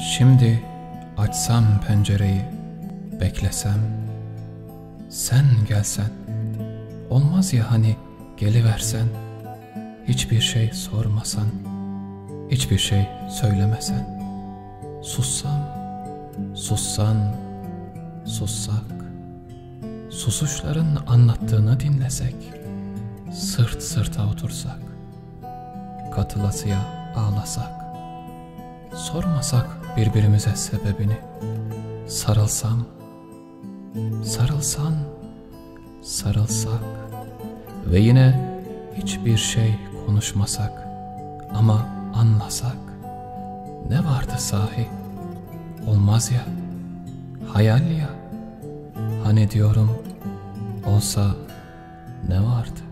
Şimdi açsam pencereyi, beklesem, sen gelsen, olmaz ya hani geliversen, hiçbir şey sormasan, hiçbir şey söylemesen, sussam, sussan, sussak, susuşların anlattığını dinlesek, sırt sırta otursak, katılasıya ağlasak, sormasak birbirimize sebebini, sarılsam, sarılsan, sarılsak ve yine hiçbir şey konuşmasak ama anlasak, ne vardı sahi? Olmaz ya, hayal ya, hani diyorum olsa ne vardı?